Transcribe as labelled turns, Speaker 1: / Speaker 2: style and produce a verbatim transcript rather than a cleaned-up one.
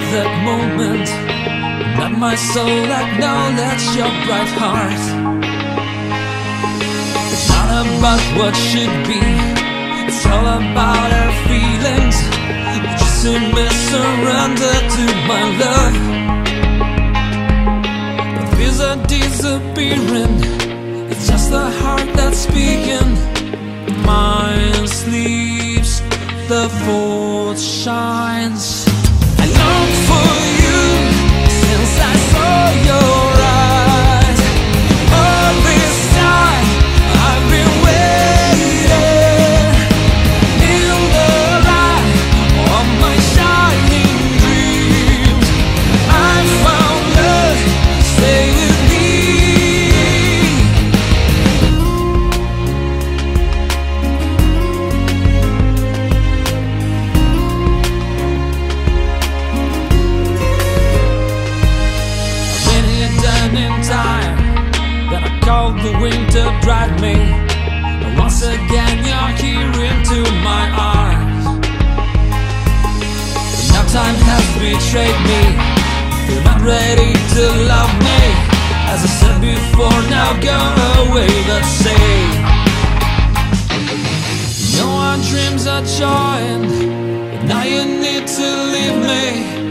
Speaker 1: that moment. Let my soul acknowledge your bright heart. It's not about what should be, it's all about our feelings. Just simply surrender to my love. The fears are disappearing, it's just the heart that's speaking. Mind sleeps, the force shines. I long for you since I saw your eyes. All this time I've been waiting in the light of my shining dreams. I found love, stay with me. Time that I called the winter drive me, and once again you're here into my arms. But now time has betrayed me, you're not ready to love me. As I said before, now go away, but say you know our dreams are joined, but now you need to leave me.